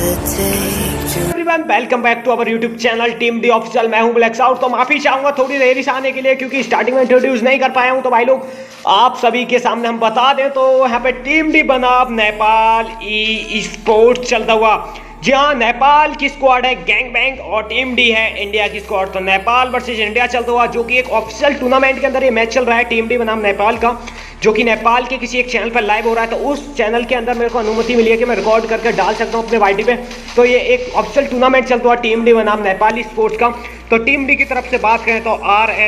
Everyone welcome back to our YouTube channel team D official. मैं हूं black out. तो माफी चाहूंगा थोड़ी देरी से आने के लिए, क्योंकि स्टार्टिंग में इंट्रोड्यूस नहीं कर पाया हूं। तो भाई लोग आप सभी के सामने हम बता दें तो यहाँ पे टीम डी बनाम नेपाल ई स्पोर्ट्स चलता हुआ। जी हाँ, नेपाल की स्क्वाड है गैंग बैंग और टीम डी है इंडिया की स्क्वाड। तो नेपाल वर्सेस इंडिया चलता हुआ, जो कि एक ऑफिशियल टूर्नामेंट के अंदर ये मैच चल रहा है टीम डी बनाम नेपाल का, जो कि नेपाल के किसी एक चैनल पर लाइव हो रहा है। तो उस चैनल के अंदर मेरे को अनुमति मिली है कि मैं रिकॉर्ड करके डाल सकता हूँ अपने वाईटी पे। तो ये एक ऑफिशियल टूर्नामेंट चलता हुआ टीम डी बनाम नेपाली स्पोर्ट्स का। तो टीम डी की तरफ से बात करें तो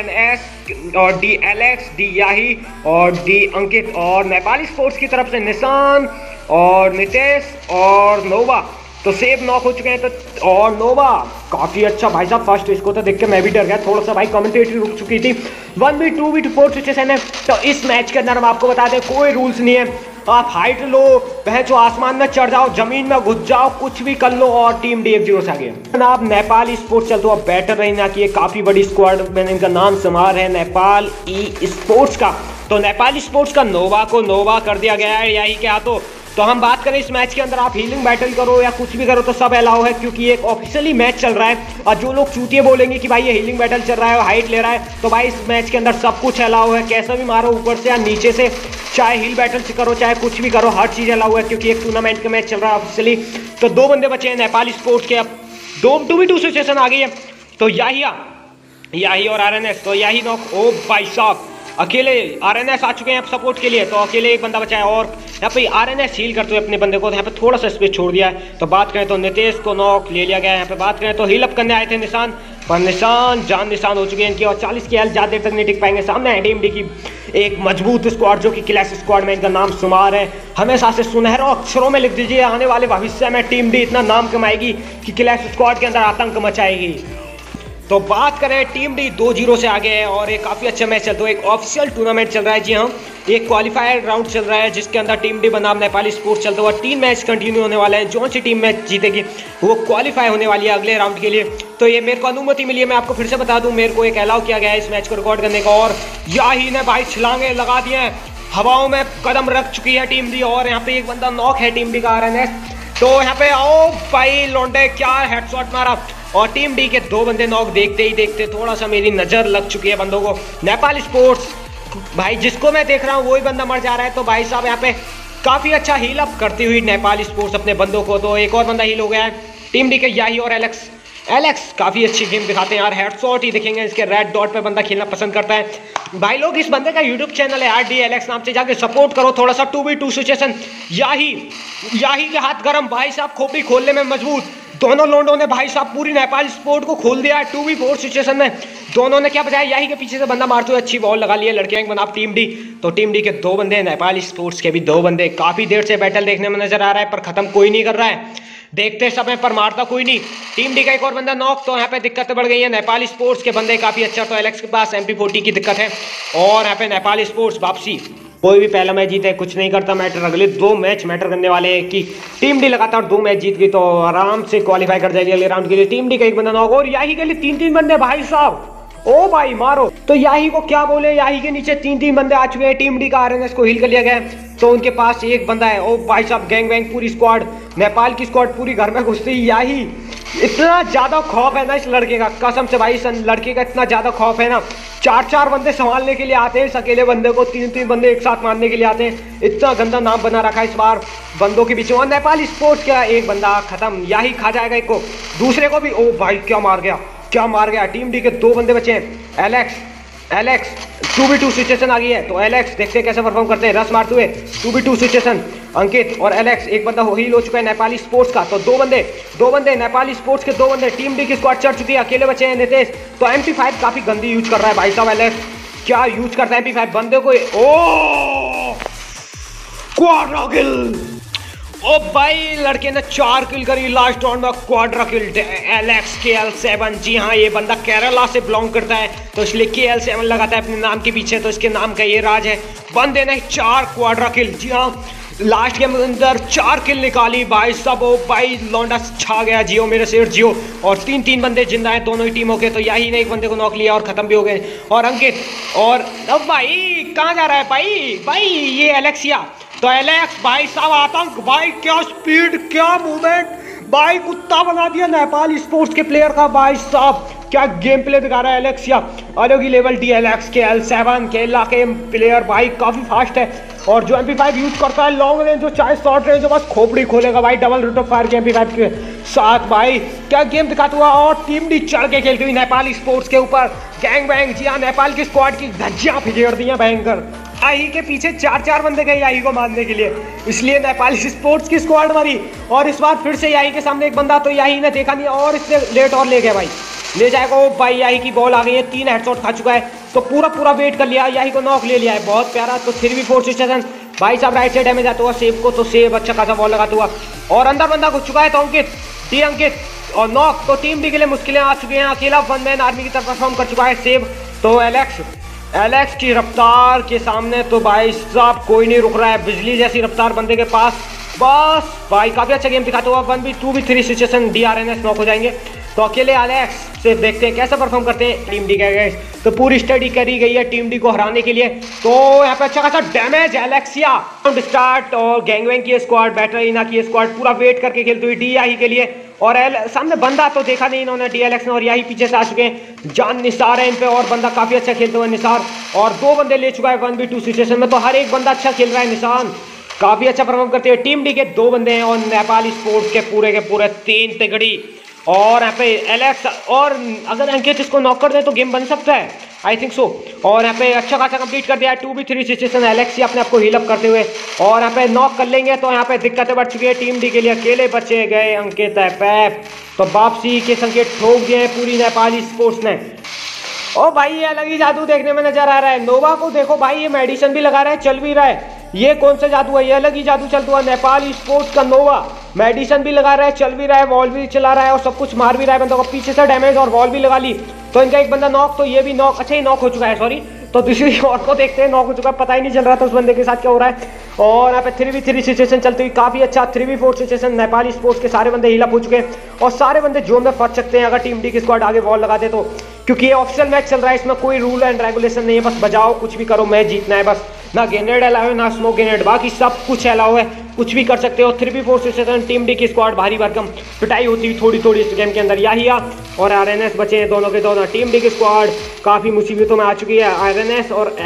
RNS और डी एलेक्स, डी याही और डी अंकित, और नेपाली स्पोर्ट्स की तरफ से निशान और नितेश और नोवा तो सेब नॉक हो चुके हैं। तो और नोवा काफी अच्छा भाई साहब, फर्स्ट इसको तो देख के मैं भी डर गया थोड़ा सा भाई। कमेंटेटरी रुक चुकी थी। 1v2v4 सिचुएशन है। तो इस मैच के अंदर हम आपको बता दें कोई रूल्स नहीं है। आप हाइट लो, बहचो आसमान में चढ़ जाओ, जमीन में घुस जाओ, कुछ भी कर लो। और टीम डी 1-0 से आगे जनाब नेपाल स्पोर्ट्स चलते हुआ बैटर रहना की काफी बड़ी स्क्वाड, मैंने इनका नाम समार है नेपाल ई स्पोर्ट्स का। तो नेपाल स्पोर्ट्स का नोवा को नोवा कर दिया गया है यही के हाथों। तो हम बात करें इस मैच के अंदर आप हीलिंग बैटल करो या कुछ भी करो तो सब अलाउ है, क्योंकि एक ऑफिशियली मैच चल रहा है। और जो लोग चूतिए बोलेंगे कि भाई ये हीलिंग बैटल चल रहा है और हाइट ले रहा है, तो भाई इस मैच के अंदर सब कुछ अलाउ है। कैसा भी मारो ऊपर से या नीचे से, चाहे हील बैटल से करो चाहे कुछ भी करो, हर चीज़ अलाउ है, क्योंकि एक टूर्नामेंट का मैच चल रहा है ऑफिशियली। तो दो बंदे बचे हैं नेपाली स्पोर्ट्स के। अब 2v2 सिचुएशन आ गई है। तो याही और RNS। तो याही नॉक, ओ भाई साहब अकेले RNS आ चुके हैं अब सपोर्ट के लिए। तो अकेले एक बंदा बचा है और यहाँ पे RNS हील करते हुए अपने बंदे को यहाँ पे थोड़ा सा स्पेस छोड़ दिया है। तो बात करें तो नितेश को नॉक ले लिया गया है। यहाँ पे बात करें तो हील अप करने आए थे निशान, पर निशान हो चुके हैं इनकी, और 40 की हेल्थ ज़्यादा देर तक नहीं टिक पाएंगे। सामने है टीम डी की एक मजबूत स्क्वाड, जो कि क्लैश स्क्वाड में इनका नाम शुमार है। हमेशा से सुनहरे अक्षरों में लिख दीजिए, आने वाले भविष्य में टीम डी इतना नाम कमाएगी कि क्लैश स्क्वाड के अंदर आतंक मचाएगी। तो बात करें टीम डी 2-0 से आगे है और एक काफ़ी अच्छा मैच चलता है। एक ऑफिशियल टूर्नामेंट चल रहा है। जी हाँ, एक क्वालिफायर राउंड चल रहा है, जिसके अंदर टीम डी बनाम नेपाली स्पोर्ट्स चलता हुआ 3 मैच कंटिन्यू होने वाले हैं। जो सी टीम मैच जीतेगी वो क्वालिफाई होने वाली है अगले राउंड के लिए। तो ये मेरे को अनुमति मिली है, मैं आपको फिर से बता दूं, मेरे को एक अलाउ किया गया है इस मैच को रिकॉर्ड करने का। और याही ने भाई छलांगे लगा दिए हैं, हवाओं में कदम रख चुकी है टीम डी। और यहाँ पे एक बंदा नॉक है टीम डी का RNS। तो यहाँ पे आओ भाई लोंडे, क्या हेडशॉट मारा। और टीम डी के 2 बंदे नॉक देखते ही देखते थोड़ा सा मेरी नज़र लग चुकी है बंदों को। नेपाल स्पोर्ट्स भाई जिसको मैं देख रहा हूँ वही बंदा मर जा रहा है। तो भाई साहब यहाँ पे काफ़ी अच्छा हील अप करती हुई नेपाल स्पोर्ट्स अपने बंदों को। तो एक और बंदा हील हो गया है टीम डी के याही और एलेक्स काफ़ी अच्छी गेम दिखाते हैं यार, हेडशॉट ही दिखेंगे इसके। रेड डॉट पे बंदा खेलना पसंद करता है। भाई लोग इस बंदे का यूट्यूब चैनल है RD एलेक्स नाम से, जाके सपोर्ट करो थोड़ा सा। 2v2 सिचुएशन, याही के हाथ गरम, भाई साहब खोपड़ी खोलने में मजबूत। दोनों लोंडों ने भाई साहब पूरी नेपाल स्पोर्ट को खोल दिया है 2v4 सिचुएशन में। दोनों ने क्या बजाया, याही के पीछे से बंदा मारते हुए अच्छी बॉल लगा ली है लड़के बना टीम डी। तो टीम डी के 2 बंदे, नेपाल स्पोर्ट्स के भी 2 बंदे। काफ़ी देर से बैटल देखने में नजर आ रहा है, पर ख़त्म कोई नहीं कर रहा है, देखते समय पर मारता कोई नहीं। टीम डी का एक और बंदा नॉक। तो यहाँ पे दिक्कतें बढ़ गई हैं, नेपाल स्पोर्ट्स के बंदे काफ़ी अच्छा। तो एलेक्स के पास MP40 की दिक्कत है। और यहाँ पे नेपाल स्पोर्ट्स वापसी, कोई भी पहला मैच जीते कुछ नहीं करता मैटर, अगले 2 मैच मैटर करने वाले हैं। कि टीम डी लगातार 2 मैच जीत गई तो आराम से क्वालिफाई कर जाएगी अगले राउंड के लिए। टीम डी का एक बंदा नॉक, और याही के लिए 3-3 बंदे भाई साहब, ओ भाई मारो। तो याही को क्या बोले, याही के नीचे 3-3 बंदे आ चुके हैं। टीम डी का RNS को हील कर लिया गया है, तो उनके पास एक बंदा है। ओ भाई साहब गैंग वैंग पूरी स्क्वाड, नेपाल की स्क्वाड पूरी घर में घुसती है। याही इतना ज़्यादा खौफ है ना इस लड़के का, कसम से भाई, इस लड़के का इतना ज़्यादा खौफ है ना। 4-4 बंदे संभालने के लिए आते हैं, इस अकेले बंदे को 3-3 बंदे एक साथ मारने के लिए आते हैं। इतना गंदा नाम बना रखा है इस बार बंदों के बीच में। और नेपाल स्पोर्ट्स का एक बंदा खत्म, याही खा जाएगा एक को, दूसरे को भी। ओ भाई क्या मार गया। टीम डी के 2 बंदे बचे हैं। एलेक्स 2v2 सिचुएशन आ गई है। तो एलेक्स देखते हैं कैसे परफॉर्म करते हैं, रस मारते हुए 2v2 सिचुएशन। अंकित और एलेक्स, एक बंदा हील हो चुका है नेपाली स्पोर्ट्स का। तो 2 बंदे नेपाली स्पोर्ट्स के 2 बंदे, टीम डी की स्क्वाड चढ़ चुकी है, अकेले बचे हैं नितेश। तो MP5 काफी गंदी यूज कर रहा है भाई साहब एलेक्स, क्या यूज करता है MP5 बंदे को। ओ क्वाड्रा किल, ओ भाई लड़के ने 4 किल करी लास्ट राउंड में, क्वाड्रा किल। एलेक्स KL7, जी हाँ ये बंदा केरला से बिलोंग करता है, तो इसलिए KL7 लगाता है अपने नाम के पीछे। तो इसके नाम का ये राज है। बंदे ने 4 क्वाड्रा किल, जी हाँ लास्ट गेम के अंदर 4 किल निकाली भाई साहब। ओ भाई लौंडा छा गया, जियो मेरे शेर जियो। और 3-3 बंदे जिंदा हैं दोनों ही टीमों के। तो याही ने एक बंदे को नॉक लिया और खत्म भी हो गए। और अंकित और अब भाई कहाँ जा रहा है भाई ये एलेक्सिया। तो एलेक्स भाई साहब आतंक, भाई क्या स्पीड क्या मूवमेंट, भाई कुत्ता बना दिया नेपाल स्पोर्ट्स के प्लेयर का। भाई साहब क्या गेम प्ले दिखा रहा है एलेक्सिया, अलग ही लेवल DLX के L7 के ला के प्लेयर भाई काफी फास्ट है और जो MP5 यूज करता है लॉन्ग रेंज जो चाहे शॉर्ट रेंज बस खोपड़ी खोलेगा भाई डबल रेट ऑफ फायर के MP5 के साथ। भाई क्या गेम दिखाता हुआ और टीम डी चढ़ के खेलती हुई नेपाल स्पोर्ट्स के ऊपर गैंग बैंग। जी हाँ, नेपाल की स्क्वाड की धज्जियां फिकेर दी हैं भयंकर। याही के पीछे 4 बंदे गए याही को मारने के लिए, इसलिए नेपाल स्पोर्ट्स की स्क्वाड मारी और इस बार फिर से याही के सामने एक बंदा, तो याही ने देखा नहीं और इससे लेट और ले गया भाई, ले जाएगा वो भाई। याही की बॉल आ गई है, 3 हेडशॉट खा चुका है तो पूरा वेट कर लिया, याही को नॉक ले लिया है, बहुत प्यारा। तो 3v4 सिचुएशन भाई साहब राइट साइड डैमेज आता हुआ सेव को, तो सेव अच्छा खासा बॉल लगाता हुआ और अंदर बंदा घुस चुका है तो अंकित और नॉक। तो टीम डी के लिए मुश्किलें आ चुकी हैं, अकेला वन मैन आर्मी की तरफ परफॉर्म कर चुका है सेव। तो एलेक्स की रफ्तार के सामने तो भाई साहब कोई नहीं रुक रहा है, बिजली जैसी रफ्तार बंदे के पास। बस भाई काफी अच्छा गेम दिखाते हुआ 1v2v3 सिचुएशन DRNS नॉक हो जाएंगे। तो अकेले एलेक्स से देखते हैं कैसे परफॉर्म करते हैं टीम डी के। तो पूरी स्टडी करी गई है टीम डी को हराने के लिए। तो यहाँ पे अच्छा खासा डैमेज एलेक्सिया स्टार्ट और गैंगवैंग की स्क्वाड, बैटरीना की स्क्वाड पूरा वेट करके खेलती हुई DI के लिए और सामने बंदा तो देखा नहीं इन्होंने DLX ने और यही पीछे से आ चुके हैं। जान निसार है इन पे और बंदा काफी अच्छा खेलते हुए निसार और 2 बंदे ले चुका है 1v2 सिचुएशन में। तो हर एक बंदा अच्छा खेल रहा है, निशान काफी अच्छा परफॉर्म करते हैं। टीम डी के 2 बंदे हैं और नेपाल स्पोर्ट्स के पूरे 3 तिगड़ी और यहाँ पे एलेक्स और अगर अंकित इसको नॉक कर दे तो गेम बन सकता है, आई थिंक सो। और यहाँ पे अच्छा खासा कंप्लीट कर दिया है 2v3 सिचुएशन एलेक्स ही अपने आप को हील अप करते हुए और यहाँ पे नॉक कर लेंगे। तो यहाँ पे दिक्कतें बढ़ चुकी है टीम डी के लिए, अकेले बचे गए अंकित पैप। तो वापसी के संकेत ठोक दिए हैं पूरी नेपाली स्पोर्ट्स ने। ओ भाई ये अलग ही जादू देखने में नजर आ रहा है। नोवा को देखो भाई, ये मेडिसिन भी लगा रहा है, चल भी रहा है। ये कौन सा जादू है, ये अलग ही जादू चलता हुआ नेपाल स्पोर्ट्स का नोवा। मेडिसिन भी लगा रहा है, चल भी रहा है, वॉल भी चला रहा है और सब कुछ मार भी रहा है बंदों को, पीछे से डैमेज और वॉल भी लगा ली। तो इनका एक बंदा नॉक, तो ये भी नॉक, अच्छा ये नॉक हो चुका है, सॉरी। तो दूसरी और को देखते हैं, नॉक हो चुका है, पता ही नहीं चल रहा था उस बंदे के साथ क्या हो रहा है। और यहाँ पे 3v3 सिचुएशन चलती हुई काफी अच्छा 3v4 सिचुएशन नेपाली स्पोर्ट्स के सारे बंदे हील अप हो चुके हैं और सारे बंदे जोन में फंस सकते हैं अगर टीम डी की स्क्वाड आगे वॉल लगा दे तो, क्योंकि ये ऑफिशियल मैच चल रहा है, इसमें कोई रूल एंड रेगुलेशन नहीं है, बस बजाओ कुछ भी करो, मैच जीतना है बस। ना ग्रेनेड अलाउ है ना स्मोक ग्रेनेड, बाकी सब कुछ अलाउ है, कुछ भी कर सकते हो। 3v4 सिचुएशन टीम डी की स्क्वाड भारी भरकम पिटाई होती हुई थोड़ी इस गेम के अंदर। याहिया और RNS बचे हैं दोनों के दोनों। टीम डी की स्क्वाड काफी मुसीबतों में आ चुकी है, RNS और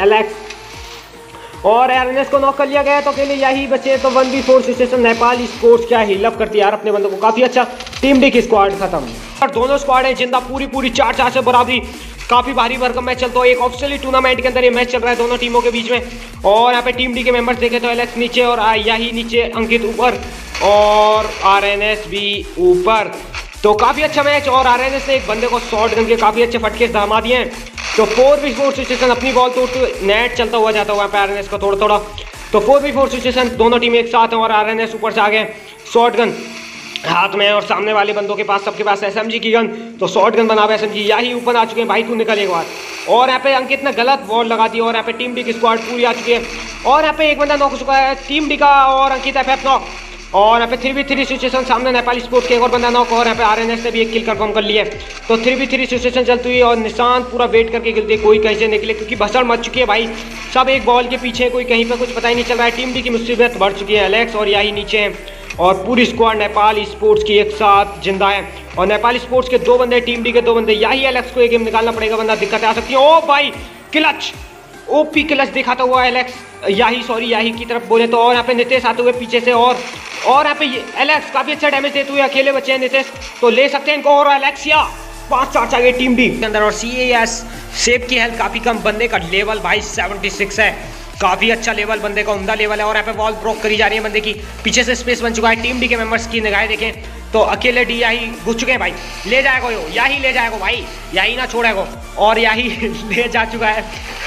एलेक्स और RNS को नॉक कर लिया गया तो अकेले यही बचे। तो 1v4 सिचुएशन नेपाल स्पोर्ट्स क्या हील अप करती है यार अपने बंदों को, काफी अच्छा। टीम डी की स्क्वाड खत्म और दोनों स्क्वाड है जिंदा, पूरी 4-4 से बराबरी, काफी भारी भरकम मैच चलता है। एक ऑफिशियली टूर्नामेंट के अंदर ये मैच चल रहा है दोनों टीमों के बीच में। और यहाँ पे टीम डी के मेंबर्स देखे तो एलेक्स नीचे और यही नीचे, अंकित ऊपर और RNS भी ऊपर। तो काफी अच्छा मैच और RNS ने एक बंदे को शॉर्ट गन के काफी अच्छे फटके थमा दिए हैं। तो 4v4 सिचुएशन अपनी बॉल तोड़ते नेट चलता हुआ जाता हुआ पे RNS का थोड़ा। तो 4v4 सिचुएशन दोनों टीम एक साथ हैं और RNS ऊपर से आ गए, शॉर्ट गन हाथ में और सामने वाले बंदों के पास सबके पास SMG की गन। तो शॉर्ट गन बना हुआ SMG, यही ऊपर आ चुके हैं भाई, तू निकल एक बार। और यहाँ पे अंकित ने गलत बॉल लगा दी और यहाँ पे टीम डी की स्क्वाड पूरी आ चुकी है और यहाँ पे एक बंदा नॉक हो चुका है टीम डी का और अंकित FF नॉक। और यहाँ पे 3v3 सिचुएशन सामने नेपाली स्पोर्ट्स के एक और बंदा नॉक और यहाँ पे RNS ने भी एक किल कंफर्म कर लिया है। तो 3v3 सिचुएशन चलती हुई और निशान पूरा वेट करके खेलते हैं, कोई कहीं से निकले क्योंकि भसड़ मच चुकी है भाई, सब एक बॉल के पीछे, कोई कहीं पे कुछ पता ही नहीं चल रहा है। टीम डी की मुसीबत बढ़ चुकी है, एलेक्स और यही नीचे हैं और पूरी स्क्वाड नेपाल स्पोर्ट्स की एक साथ जिंदा है। और नेपाल स्पोर्ट्स के 2 बंदे, टीम डी के 2 बंदे, यही एलेक्स को एक गेम निकालना पड़ेगा वरना दिक्कतें आ सकती है। ओ भाई क्लच, ओपी क्लच दिखाता हुआ एलेक्स, यही की तरफ बोले तो। और यहाँ पे नितेश आते हुए पीछे से और यहाँ पे एलेक्स काफी अच्छा डैमेज देते हुए अकेले बचे हैं नितेश, तो ले सकते हैं इनको। और एलेक्सिया 5-4 आ गई टीम डी के अंदर और CAS सेव की हेल्थ काफी कम, बंदे का लेवल भाई 76 है, काफी अच्छा लेवल, बंदे का उम्दा लेवल है। और यहाँ पे बॉल ब्रोक करी जा रही है बंदे की, पीछे से स्पेस बन चुका है। टीम डी के मेंबर्स की निगाहें देखें तो अकेले डी यही घुस चुके हैं भाई, ले जाएगा यही ले जाएगा भाई, यही ना छोड़ेगा और यही ले जा चुका है।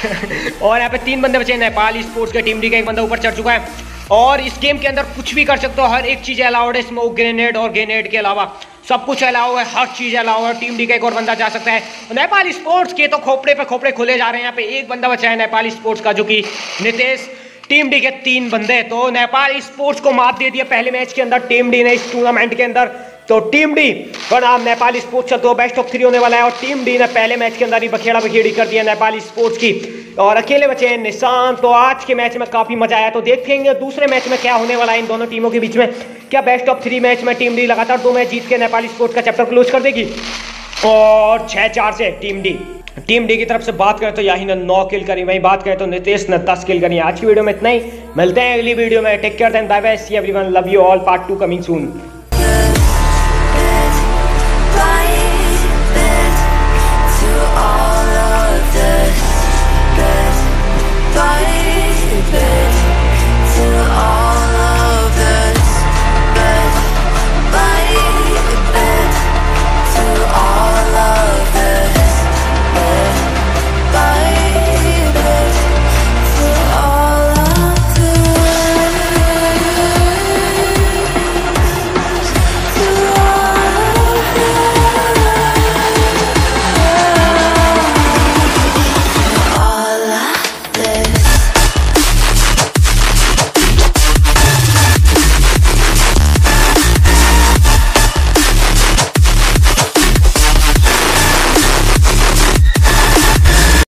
और यहाँ पे 3 बंदे बचे नेपाल स्पोर्ट्स के, टीम डी का एक बंदा ऊपर चढ़ चुका है। और इस गेम के अंदर कुछ भी कर सकते हो, हर एक चीज अलाउड है, स्मोक ग्रेनेड और ग्रेनेड के अलावा सब कुछ अलाउ है, हर चीज अलाउ है। टीम डी का एक और बंदा जा सकता है। नेपाल स्पोर्ट्स के तो खोपड़े पे खोपड़े खुले जा रहे हैं। यहाँ पे एक बंदा बचा है नेपाल स्पोर्ट्स का जो कि नितेश। टीम डी के 3 बंदे, तो नेपाल स्पोर्ट्स को मात दे दिया पहले मैच के अंदर टीम डी ने इस टूर्नामेंट के अंदर। तो टीम डी बनाम नेपाली स्पोर्ट्स चलते हो बेस्ट ऑफ 3 होने वाला है और टीम डी ने पहले मैच के अंदर ही बखेड़ा बखेड़ी कर दिया नेपाली स्पोर्ट्स की और अकेले बचे हैं निशान। तो आज के मैच में काफी मजा आया, तो देखेंगे दूसरे मैच में क्या होने वाला है इन दोनों टीमों के बीच में। क्या बेस्ट ऑफ 3 मैच में टीम डी लगातार 2 मैच जीत के नेपाली स्पोर्ट्स का चैप्टर क्लोज कर देगी और 6-4 से टीम डी की तरफ से बात करें तो याही ने 9 किल करी, वहीं बात करें तो नितेश ने 10 किल करी। आज की वीडियो में इतना ही, मिलते हैं अगली वीडियो में। Take care then, bye bye, see everyone, love you all, part 2 coming soon. To all